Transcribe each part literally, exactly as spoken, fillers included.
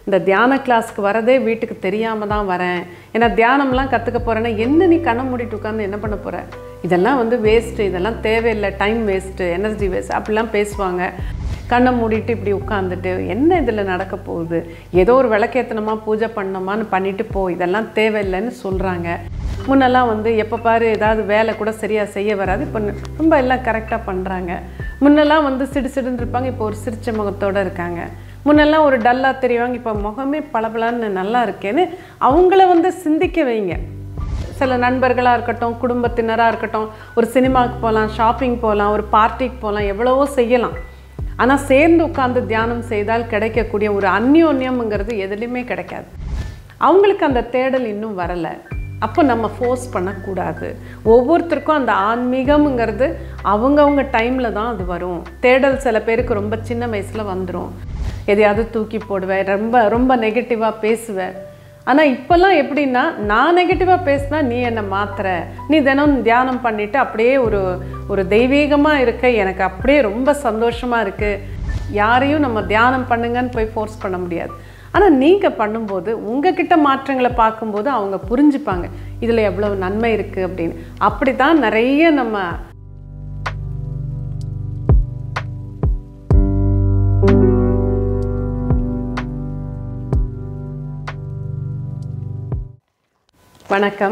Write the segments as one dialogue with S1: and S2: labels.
S1: இந்த தியான கிளாஸ்க்கு வரதே வீட்டுக்கு தெரியாமல் தான் வரேன், ஏன்னா தியானம்லாம் கற்றுக்க போகிறேன்னா என்ன நீ கண்ணை மூடிட்டு உட்காந்து என்ன பண்ண போகிற, இதெல்லாம் வந்து வேஸ்ட்டு, இதெல்லாம் தேவையில்லை, டைம் வேஸ்ட்டு, எனர்ஜி வேஸ்ட் அப்படிலாம் பேசுவாங்க. கண்ணை மூடிட்டு இப்படி உட்காந்துட்டு என்ன இதில் நடக்க போகுது, ஏதோ ஒரு விளக்கேற்றணுமா பூஜை பண்ணணுமான்னு பண்ணிட்டு போ, இதெல்லாம் தேவையில்லைன்னு சொல்கிறாங்க. முன்னெல்லாம் வந்து எப்போ பாரு ஏதாவது வேலை கூட சரியாக செய்ய வராது, இப்போ ரொம்ப எல்லாம் கரெக்டாக பண்ணுறாங்க. முன்னெல்லாம் வந்து சிடு சிடுன்னு இருப்பாங்க, இப்போ ஒரு சிரிச்ச முகத்தோடு இருக்காங்க. முன்னெல்லாம் ஒரு டல்லாக தெரிவாங்க, இப்போ முகமே பளபளன்னு நல்லா இருக்கேன்னு அவங்கள வந்து சிந்திக்க வைங்க. சில நண்பர்களாக இருக்கட்டும், குடும்பத்தினராக இருக்கட்டும், ஒரு சினிமாவுக்கு போகலாம், ஷாப்பிங் போகலாம், ஒரு பார்ட்டிக்கு போகலாம், எவ்வளவோ செய்யலாம். ஆனால் சேர்ந்து உட்காந்து தியானம் செய்தால் கிடைக்கக்கூடிய ஒரு அந்யோன்யம்ங்கிறது எதுலேயுமே கிடைக்காது. அவங்களுக்கு அந்த தேடல் இன்னும் வரலை. அப்போ நம்ம ஃபோர்ஸ் பண்ணக்கூடாது. ஒவ்வொருத்தருக்கும் அந்த ஆன்மீகம்ங்கிறது அவங்கவுங்க டைமில் தான் அது வரும். தேடல் சில பேருக்கு ரொம்ப சின்ன வயசில் வந்துடும். எதையாவது தூக்கி போடுவேன், ரொம்ப ரொம்ப நெகட்டிவாக பேசுவேன். ஆனால் இப்போல்லாம் எப்படின்னா, நான் நெகட்டிவாக பேசினா நீ என்னை மாத்துற, நீ தினம் தியானம் பண்ணிவிட்டு அப்படியே ஒரு ஒரு தெய்வீகமாக இருக்க, எனக்கு அப்படியே ரொம்ப சந்தோஷமாக இருக்குது. யாரையும் நம்ம தியானம் பண்ணுங்கன்னு போய் ஃபோர்ஸ் பண்ண முடியாது. ஆனால் நீங்கள் பண்ணும்போது உங்ககிட்ட மாற்றங்களை பார்க்கும்போது அவங்க புரிஞ்சுப்பாங்க, இதில் எவ்வளோ நன்மை இருக்குது அப்படின்னு. அப்படி தான் நிறைய நம்ம வணக்கம்.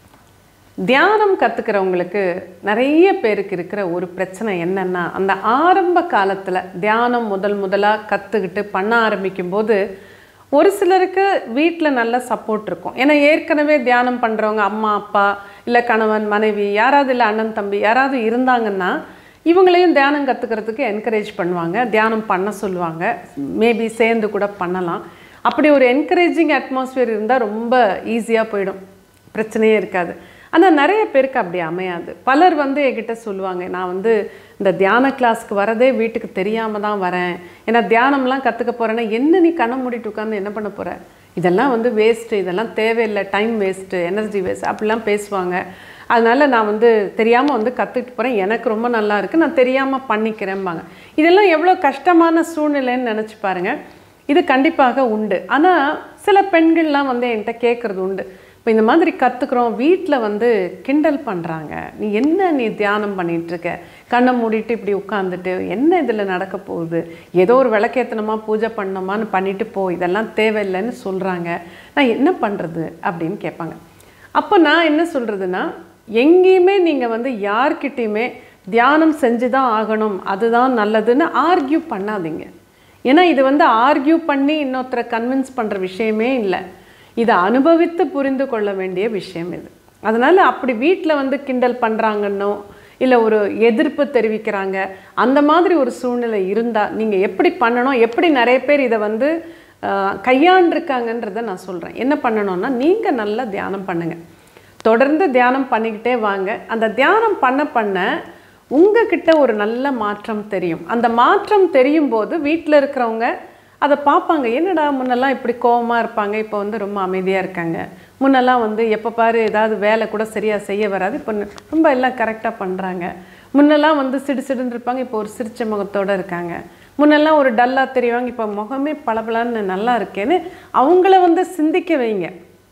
S1: தியானம் கற்றுக்கிறவங்களுக்கு நிறைய பேருக்கு இருக்கிற ஒரு பிரச்சனை என்னென்னா, அந்த ஆரம்ப காலத்தில் தியானம் முதல் முதலாக கற்றுக்கிட்டு பண்ண ஆரம்பிக்கும்போது ஒரு சிலருக்கு வீட்டில் நல்ல சப்போர்ட் இருக்கும். ஏன்னா ஏற்கனவே தியானம் பண்ணுறவங்க அம்மா அப்பா இல்லை கணவன் மனைவி யாராவது இல்லை அண்ணன் தம்பி யாராவது இருந்தாங்கன்னா இவங்களையும் தியானம் கற்றுக்கிறதுக்கு என்கரேஜ் பண்ணுவாங்க, தியானம் பண்ண சொல்லுவாங்க, மேபி சேர்ந்து கூட பண்ணலாம். அப்படி ஒரு என்கரேஜிங் அட்மாஸ்பியர் இருந்தால் ரொம்ப ஈஸியாக போயிடும், பிரச்சனையே இருக்காது. ஆனால் நிறைய பேருக்கு அப்படி அமையாது. பலர் வந்து என்கிட்ட சொல்லுவாங்க, நான் வந்து இந்த தியான கிளாஸ்க்கு வரதே வீட்டுக்கு தெரியாமல் தான் வரேன், ஏன்னா தியானம்லாம் கற்றுக்க போகிறேன்னா என்ன நீ கண்ணை மூடிட்டு உட்காந்து என்ன பண்ண போகிற, இதெல்லாம் வந்து வேஸ்ட்டு, இதெல்லாம் தேவையில்லை, டைம் வேஸ்ட்டு, எனர்ஜி வேஸ்ட் அப்படிலாம் பேசுவாங்க. அதனால் நான் வந்து தெரியாமல் வந்து கற்றுக்கிட்டு போகிறேன், எனக்கு ரொம்ப நல்லா இருக்குது, நான் தெரியாமல் பண்ணிக்கிறேன்பாங்க. இதெல்லாம் எவ்வளோ கஷ்டமான சூழ்நிலைன்னு நினச்சி பாருங்கள். இது கண்டிப்பாக உண்டு. ஆனால் சில பெண்கள்லாம் வந்து என்கிட்ட கேட்குறது உண்டு, இப்போ இந்த மாதிரி கற்றுக்குறோம், வீட்டில் வந்து கிண்டல் பண்ணுறாங்க, நீ என்ன நீ தியானம் பண்ணிகிட்ருக்க, கண்ணை மூடிட்டு இப்படி உட்காந்துட்டு என்ன இதில் நடக்க போகுது, ஏதோ ஒரு விளக்கேற்றணுமா பூஜை பண்ணணுமான்னு பண்ணிட்டு போ, இதெல்லாம் தேவையில்லைன்னு சொல்கிறாங்க, நான் என்ன பண்ணுறது அப்படின்னு கேட்பாங்க. அப்போ நான் என்ன சொல்கிறதுன்னா, எங்கேயுமே நீங்கள் வந்து யார்கிட்டையுமே தியானம் செஞ்சு தான் ஆகணும், அதுதான் நல்லதுன்னு ஆர்கியூ பண்ணாதீங்க. ஏன்னா இது வந்து ஆர்கியூ பண்ணி இன்னொருத்தரை கன்வின்ஸ் பண்ணுற விஷயமே இல்லை, இதை அனுபவித்து புரிந்து கொள்ள வேண்டிய விஷயம் இது. அதனால் அப்படி வீட்டில் வந்து கிண்டல் பண்ணுறாங்கன்னோ இல்லை ஒரு எதிர்ப்பு தெரிவிக்கிறாங்க அந்த மாதிரி ஒரு சூழ்நிலை இருந்தால் நீங்கள் எப்படி பண்ணணும், எப்படி நிறைய பேர் இதை வந்து கையாண்டிருக்காங்கன்றதை நான் சொல்கிறேன். என்ன பண்ணணும்னா, நீங்கள் நல்லா தியானம் பண்ணுங்கள், தொடர்ந்து தியானம் பண்ணிக்கிட்டே வாங்க. அந்த தியானம் பண்ண பண்ண உங்ககிட்ட ஒரு நல்ல மாற்றம் தெரியும். அந்த மாற்றம் தெரியும் போது வீட்டில் இருக்கிறவங்க அதை பார்ப்பாங்க, என்னடா முன்னெல்லாம் இப்படி கோபமாக இருப்பாங்க, இப்போ வந்து ரொம்ப அமைதியாக இருக்காங்க, முன்னெல்லாம் வந்து எப்போ பாரு ஏதாவது வேலை கூட சரியாக செய்ய வராது, இப்போ ரொம்ப எல்லாம் கரெக்டாக பண்ணுறாங்க, முன்னெல்லாம் வந்து சிடு சிடுன்னு இருப்பாங்க, இப்போ ஒரு சிரிச்ச முகத்தோடு இருக்காங்க, முன்னெல்லாம் ஒரு டல்லாக தெரிவாங்க, இப்போ முகமே பளபளன்னு நல்லா இருக்கேன்னு அவங்கள வந்து சிந்திக்க வைங்க.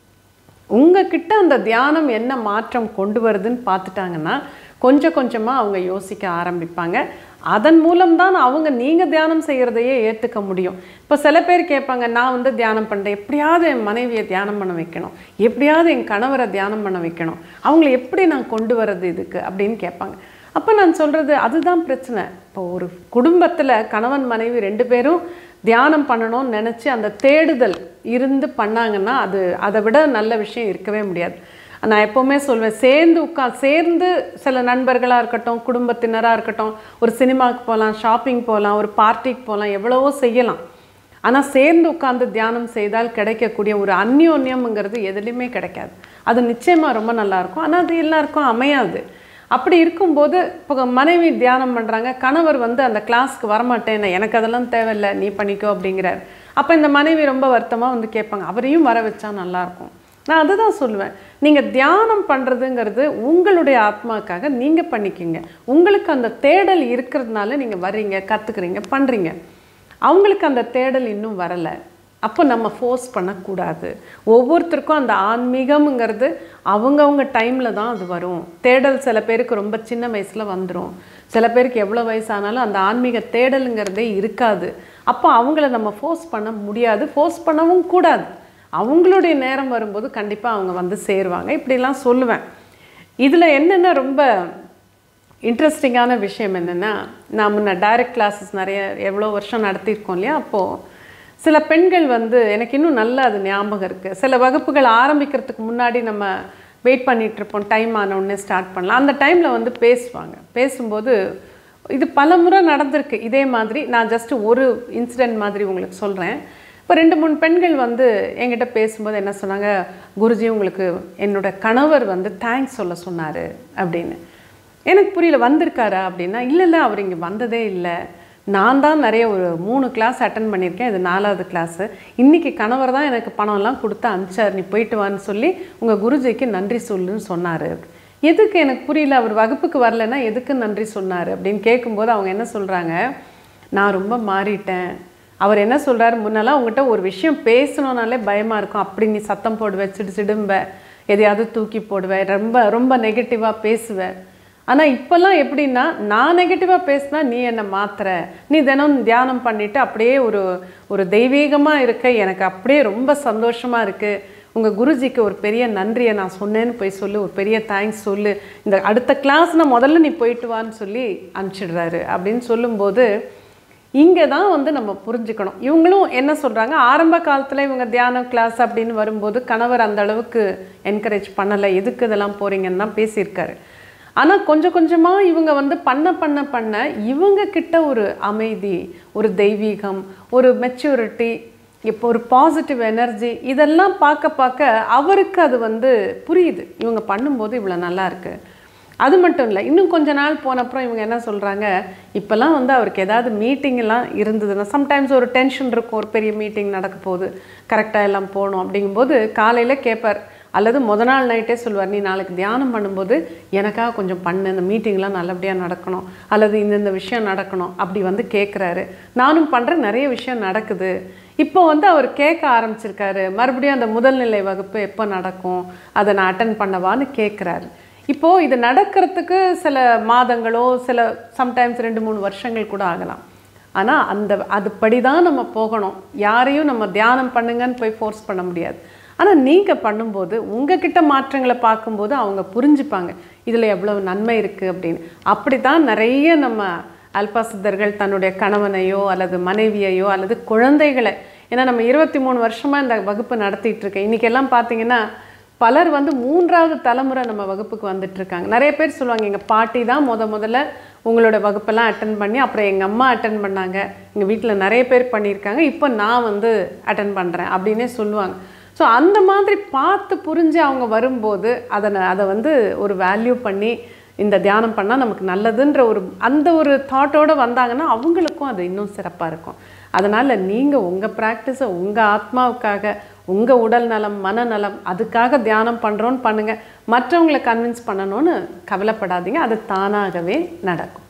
S1: உங்ககிட்ட அந்த தியானம் என்ன மாற்றம் கொண்டு வருதுன்னு பார்த்துட்டாங்கன்னா கொஞ்சம் கொஞ்சமாக அவங்க யோசிக்க ஆரம்பிப்பாங்க. அதன் மூலம்தான் அவங்க நீங்கள் தியானம் செய்கிறதையே ஏற்றுக்க முடியும். இப்போ சில பேர் கேட்பாங்க, நான் வந்து தியானம் பண்ணுறேன், எப்படியாவது என் மனைவியை தியானம் பண்ண வைக்கணும், எப்படியாவது என் கணவரை தியானம் பண்ண வைக்கணும், அவங்கள எப்படி நான் கொண்டு வர்றது இதுக்கு அப்படின்னு கேட்பாங்க. அப்போ நான் சொல்கிறது அதுதான் பிரச்சனை. இப்போ ஒரு குடும்பத்தில் கணவன் மனைவி ரெண்டு பேரும் தியானம் பண்ணணும்னு நினச்சி அந்த தேடுதல் இருந்து பண்ணாங்கன்னா அது அதை விட நல்ல விஷயம் இருக்கவே முடியாது. நான் எப்போவுமே சொல்வேன், சேர்ந்து உட்கா சேர்ந்து சில நண்பர்களாக இருக்கட்டும், குடும்பத்தினராக இருக்கட்டும், ஒரு சினிமாவுக்கு போகலாம், ஷாப்பிங் போகலாம், ஒரு பார்ட்டிக்கு போகலாம், எவ்வளவோ செய்யலாம். ஆனால் சேர்ந்து உட்காந்து தியானம் செய்தால் கிடைக்கக்கூடிய ஒரு அந்யோன்யம்ங்கிறது எதுலேயுமே கிடைக்காது. அது நிச்சயமாக ரொம்ப நல்லாயிருக்கும், ஆனால் அது எல்லாருக்கும் அமையாது. அப்படி இருக்கும்போது இப்போ மனைவி தியானம் பண்ணுறாங்க, கணவர் வந்து அந்த கிளாஸ்க்கு வரமாட்டேன், எனக்கு அதெல்லாம் தேவையில்லை, நீ பண்ணிக்கோ அப்படிங்கிறார். அப்போ இந்த மனைவி ரொம்ப வருத்தமாக வந்து கேட்பாங்க, அவரையும் வர வச்சா நல்லாயிருக்கும். நான் அதுதான் சொல்லுவேன், நீங்கள் தியானம் பண்ணுறதுங்கிறது உங்களுடைய ஆத்மாக்காக நீங்கள் பண்ணிக்கிங்க. உங்களுக்கு அந்த தேடல் இருக்கிறதுனால நீங்கள் வர்றீங்க, கற்றுக்குறீங்க, பண்ணுறீங்க. அவங்களுக்கு அந்த தேடல் இன்னும் வரலை. அப்போ நம்ம ஃபோர்ஸ் பண்ணக்கூடாது. ஒவ்வொருத்தருக்கும் அந்த ஆன்மீகம்ங்கிறது அவங்கவுங்க டைமில் தான் அது வரும். தேடல் சில பேருக்கு ரொம்ப சின்ன வயசில் வந்துடும், சில பேருக்கு எவ்வளோ வயசானாலும் அந்த ஆன்மீக தேடலுங்கிறதே இருக்காது. அப்போ அவங்கள நம்ம ஃபோர்ஸ் பண்ண முடியாது, ஃபோர்ஸ் பண்ணவும் கூடாது. அவங்களுடைய நேரம் வரும்போது கண்டிப்பாக அவங்க வந்து சேருவாங்க. இப்படிலாம் சொல்லுவேன். இதில் என்னென்ன ரொம்ப இன்ட்ரெஸ்டிங்கான விஷயம் என்னென்னா, நான் முன்ன டைரக்ட் கிளாஸஸ் நிறைய எவ்வளோ வருஷம் நடத்தியிருக்கோம் இல்லையா, அப்போது சில பெண்கள் வந்து எனக்கு இன்னும் நல்லா அது ஞாபகம் இருக்குது. சில வகுப்புகள் ஆரம்பிக்கிறதுக்கு முன்னாடி நம்ம வெயிட் பண்ணிகிட்ருப்போம், டைம் ஆனவுடனே ஸ்டார்ட் பண்ணலாம். அந்த டைமில் வந்து பேசுவாங்க. பேசும்போது இது பல முறை நடந்திருக்கு இதே மாதிரி. நான் ஜஸ்ட்டு ஒரு இன்சிடெண்ட் மாதிரி உங்களுக்கு சொல்கிறேன். இப்போ ரெண்டு மூணு பெண்கள் வந்து என்கிட்ட பேசும்போது என்ன சொன்னாங்க, குருஜி உங்களுக்கு என்னோடய கணவர் வந்து தேங்க்ஸ் சொல்ல சொன்னார் அப்படின்னு. எனக்கு புரியல, வந்திருக்காரா அப்படின்னா, இல்லை இல்லை அவர் இங்கே வந்ததே இல்லை, நான் தான் நிறைய ஒரு மூணு கிளாஸ் அட்டன் பண்ணியிருக்கேன், இது நாலாவது கிளாஸு, இன்றைக்கி கணவர் தான் எனக்கு பணம்லாம் கொடுத்து அனுப்பிச்சார், நீ போயிட்டு வான்னு சொல்லி உங்கள் குருஜிக்கு நன்றி சொல்லுன்னு சொன்னார். எதுக்கு எனக்கு புரியல, அவர் வகுப்புக்கு வரலைன்னா எதுக்கு நன்றி சொன்னார் அப்படின்னு கேட்கும்போது அவங்க என்ன சொல்கிறாங்க, நான் ரொம்ப மாறிட்டேன். அவர் என்ன சொல்கிறாரு, முன்னெல்லாம் உங்கள்கிட்ட ஒரு விஷயம் பேசணுன்னாலே பயமாக இருக்கும், அப்படி நீ சத்தம் போடுவேன், சிடு சிடும்ப எதையாவது தூக்கி போடுவேன், ரொம்ப ரொம்ப நெகட்டிவாக பேசுவேன். ஆனால் இப்போல்லாம் எப்படின்னா, நான் நெகட்டிவாக பேசினா நீ என்னை மாற்றுற, நீ தினம் தியானம் பண்ணிவிட்டு அப்படியே ஒரு ஒரு தெய்வீகமாக இருக்க, எனக்கு அப்படியே ரொம்ப சந்தோஷமாக இருக்குது, உங்கள் குருஜிக்கு ஒரு பெரிய நன்றியை நான் சொன்னேன்னு போய் சொல்லு, ஒரு பெரிய தேங்க்ஸ் சொல்லு, இந்த அடுத்த கிளாஸ்னால் முதல்ல நீ போயிட்டு வான்னு சொல்லி அனுப்பிச்சிடுறாரு அப்படின்னு சொல்லும்போது, இங்கே தான் வந்து நம்ம புரிஞ்சுக்கணும். இவங்களும் என்ன சொல்கிறாங்க, ஆரம்ப காலத்தில் இவங்க தியான கிளாஸ் அப்படின்னு வரும்போது கணவர் அந்த அளவுக்கு என்கரேஜ் பண்ணலை, எதுக்கு இதெல்லாம் போகிறீங்கன்னு தான் பேசியிருக்காரு. ஆனால் கொஞ்சம் கொஞ்சமாக இவங்க வந்து பண்ண பண்ண பண்ண இவங்க கிட்ட ஒரு அமைதி, ஒரு தெய்வீகம், ஒரு மெச்சூரிட்டி, இப்போ ஒரு பாசிட்டிவ் எனர்ஜி, இதெல்லாம் பார்க்க பார்க்க அவருக்கு அது வந்து புரியுது, இவங்க பண்ணும்போது இவ்வளோ நல்லா இருக்குது. அது மட்டும் இல்லை, இன்னும் கொஞ்ச நாள் போனப்புறம் இவங்க என்ன சொல்கிறாங்க, இப்போல்லாம் வந்து அவருக்கு ஏதாவது மீட்டிங்கெல்லாம் இருந்ததுன்னா, சம்டைம்ஸ் ஒரு டென்ஷன் இருக்கும், ஒரு பெரிய மீட்டிங் நடக்க போகுது, கரெக்டாக எல்லாம் போகணும் அப்படிங்கும்போது காலையில் கேட்பார், அல்லது முத நாள் நைட்டே சொல்லுவார், நீ நாளைக்கு தியானம் பண்ணும்போது எனக்காக கொஞ்சம் பண்ணு, இந்த மீட்டிங்லாம் நல்லபடியாக நடக்கணும், அல்லது இந்தந்த விஷயம் நடக்கணும் அப்படி வந்து கேட்குறாரு. நானும் பண்ணுறேன், நிறைய விஷயம் நடக்குது. இப்போ வந்து அவர் கேட்க ஆரம்பிச்சிருக்காரு, மறுபடியும் அந்த முதல்நிலை வகுப்பு எப்போ நடக்கும், அதை நான் அட்டன் பண்ணவான்னு கேட்குறாரு. இப்போது இது நடக்கிறதுக்கு சில மாதங்களோ சில சம்டைம்ஸ் ரெண்டு மூணு வருஷங்கள் கூட ஆகலாம். ஆனால் அந்த அதுபடி தான் நம்ம போகணும். யாரையும் நம்ம தியானம் பண்ணுங்கன்னு போய் ஃபோர்ஸ் பண்ண முடியாது. ஆனால் நீங்கள் பண்ணும்போது உங்ககிட்ட மாற்றங்களை பார்க்கும்போது அவங்க புரிஞ்சுப்பாங்க, இதில் எவ்வளவு நன்மை இருக்குது அப்படின்னு. அப்படி தான் நிறைய நம்ம அல்பா சித்தர்கள் தன்னுடைய கணவனையோ அல்லது மனைவியையோ அல்லது குழந்தைகளை, ஏன்னா நம்ம இருபத்தி மூணு வருஷமாக இந்த வகுப்பு நடத்திட்டு இருக்கேன். இன்றைக்கெல்லாம் பார்த்தீங்கன்னா பலர் வந்து மூன்றாவது தலைமுறை நம்ம வகுப்புக்கு வந்துட்டுருக்காங்க. நிறைய பேர் சொல்லுவாங்க, எங்கள் பாட்டி தான் முத முதல்ல உங்களோட வகுப்பெல்லாம் அட்டன் பண்ணி, அப்புறம் எங்கள் அம்மா அட்டன் பண்ணாங்க, எங்கள் வீட்டில் நிறைய பேர் பண்ணியிருக்காங்க, இப்போ நான் வந்து அட்டன் பண்ணுறேன் அப்படின்னே சொல்லுவாங்க. ஸோ அந்த மாதிரி பார்த்து புரிஞ்சு அவங்க வரும்போது அதை அதை வந்து ஒரு வேல்யூ பண்ணி இந்த தியானம் பண்ணால் நமக்கு நல்லதுன்ற ஒரு அந்த ஒரு தாட்டோடு வந்தாங்கன்னா அவங்களுக்கும் அது இன்னும் சிறப்பாக இருக்கும். அதனால் நீங்கள் உங்கள் ப்ராக்டிஸை உங்கள் ஆத்மாவுக்காக, உங்கள் உடல் நலம், மனநலம், அதுக்காக தியானம் பண்ணுறோன்னு பண்ணுங்கள். மற்றவங்களை கன்வின்ஸ் பண்ணணும்னு கவலைப்படாதீங்க, அது தானாகவே நடக்கும்.